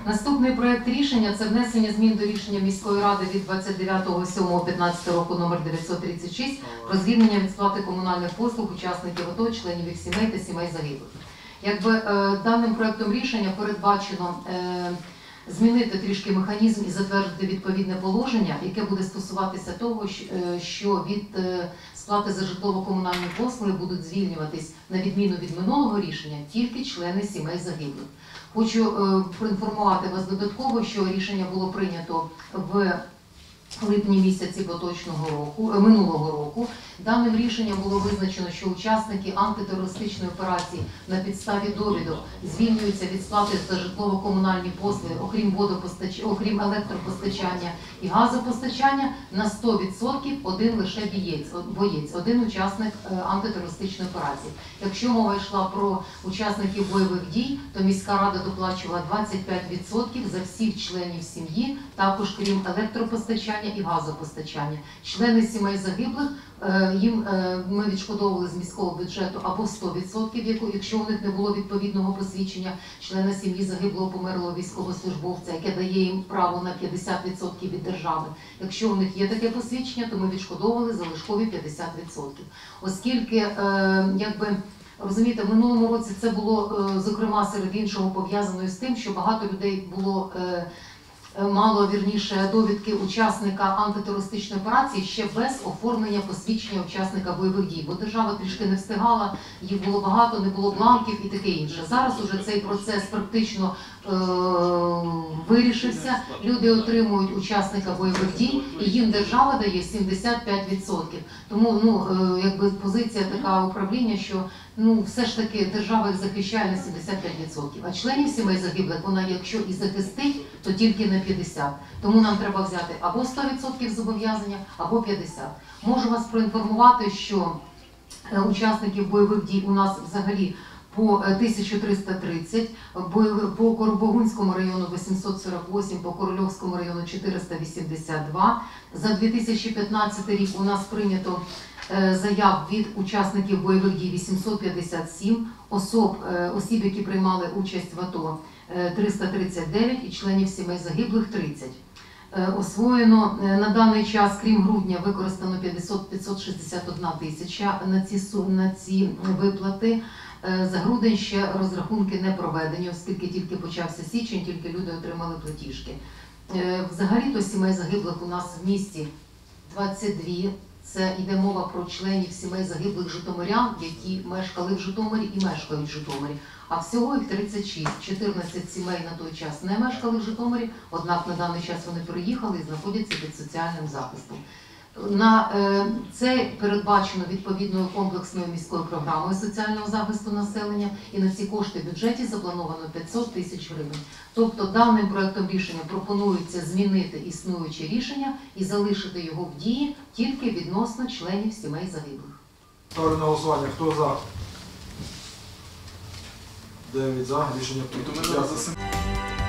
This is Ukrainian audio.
Наступний проєкт рішення – це внесення змін до рішення міської ради від 29.07.15 року номер 936 про звільнення від сплати комунальних послуг учасників АТО, членів їх сімей та сімей загиблих. Даним проєктом рішення передбачено змінити трішки механізм і затвердити відповідне положення, яке буде стосуватися того, що від сплати за житлово-комунальні послуги будуть звільнюватись, на відміну від минулого рішення, тільки члени сімей загиблих. Хочу проінформувати вас додатково, що рішення було прийнято в липні місяці минулого року. Даним рішенням було визначено, що учасники антитерористичної операції на підставі довідок звільнюються від сплати за житлово-комунальні послуги, окрім електропостачання і газопостачання, на 100% один лише боєць, один учасник антитерористичної операції. Якщо мова йшла про учасників бойових дій, то міська рада доплачувала 25% за всіх членів сім'ї, також крім електропостачання і газопостачання. Члени сімей загиблих, їм ми відшкодовували з міського бюджету або 100%, якщо у них не було відповідного посвідчення члена сім'ї загиблого померлого військовослужбовця, яке дає їм право на 50% від держави. Якщо у них є таке посвідчення, то ми відшкодовували залишкові 50%. Оскільки, розумієте, в минулому році це було, зокрема, серед іншого пов'язано з тим, що багато людей мало довідки учасника антитерористичної операції ще без оформлення посвідчення учасника бойових дій, бо держава трішки не встигала, їх було багато, не було бланків і таке інше. Зараз уже цей процес практично вирішився, люди отримують учасника бойових дій і їм держава дає 75%. Тому позиція така управління, що все ж таки держава їх захищає на 75%, а членів сімей загиблих вона, якщо і захистить, то тільки на 50%. Тому нам треба взяти або 100% зобов'язання, або 50%. Можу вас проінформувати, що учасників бойових дій у нас взагалі по 1330, по Богунському району 848, по Корольовському району 482. За 2015 рік у нас прийнято заяв від учасників бойових дій 857, осіб, які приймали участь в АТО 339 і членів сімей загиблих 30. Освоєно на даний час, крім грудня, використано 561 тисяча на ці виплати. За грудень ще розрахунки не проведені, оскільки тільки почався січень, тільки люди отримали платіжки. Взагалі-то сімей загиблих у нас в місті 22. Це йде мова про членів сімей загиблих житомирян, які мешкали в Житомирі і мешкають в Житомирі. А всього їх 36. 14 сімей на той час не мешкали в Житомирі, однак на даний час вони переїхали і знаходяться під соціальним захистом. На це передбачено відповідною комплексною міською програмою соціального захисту населення, і на ці кошти в бюджеті заплановано 500 тисяч гривень. Тобто даним проєктом рішення пропонується змінити існуюче рішення і залишити його в дії тільки відносно членів сімей загиблих. Ставлю на голосування. Хто за? 9 за. Рішення прийнято.